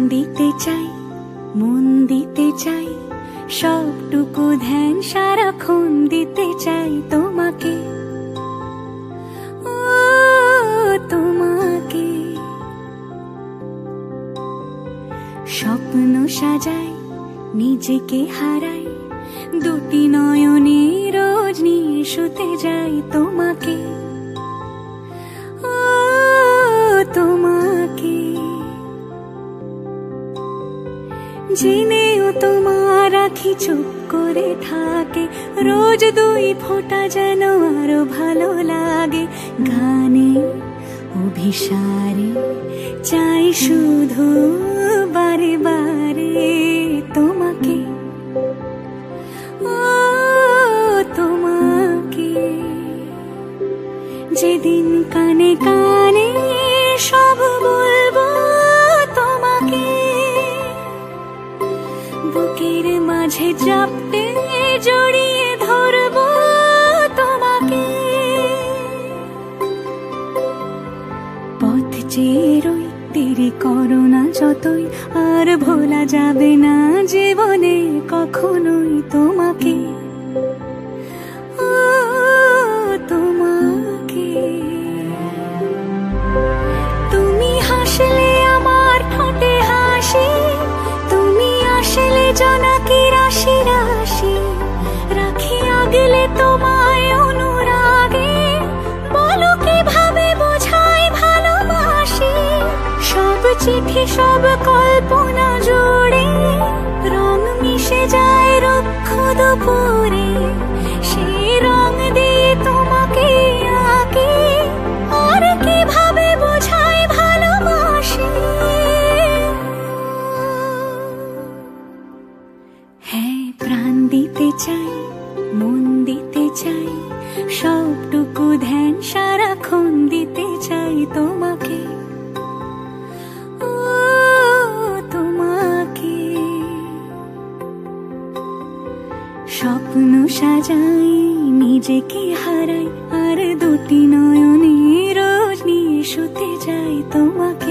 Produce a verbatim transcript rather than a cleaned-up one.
দিতে চাই, মন দিতে চাই, সবটুকু ধ্যান সারাক্ষণ দিতে চাই তোমাকে, ও তোমাকে। স্বপ্ন সাজাই, নিজেকে হারাই, দুটি নয়নে রোজ নিয়ে শুতে যাই তোমাকে, ও তোমাকে। জেনেও তোমার আখি চুপ করে থাকে, রোজ দুই ফোঁটা যেন আরো ভালো লাগে। গানে অভিসারে চাই শুধু বারে বারে তোমাকে, ও তোমাকে। যেদিন কানে কানে সব বলবো তোমাকে, বুকের মাঝে চাপতে জড়িয়ে ধরবো তোমাকে। পথ চেয়ে রই, দেরি করো না যতই, আর ভোলা যাবে না জীবনে কখনোই তোমাকে, ও তোমাকে। তুমি হাসলে আমার ঠোঁটে হাসি, তুমি আসলে জোনাকি রাশি রাশি, রাখি আগলে তোমায় অনুরাগে, বলো কিভাবে বোঝাই ভালোবাসি। সব চিঠি সব কল্পনা জুড়ে রং মিশে যায় রুক্ষ দুপুরে, সেই রং দিয়ে তোমাকে আঁকি, আর কিভাবে বোঝাই ভালোবাসি। হ্যাঁ, প্রাণ দিতে চাই, মন দিতে চাই, সবটুকু ধ্যান সারাক্ষণ দিতে চাই তোমাকে, ও তোমাকে। স্বপ্ন সাজাই, নিজেকে হারাই, আর দুটি নয়নে রোজ নিয়ে শুতে যাই তোমাকে।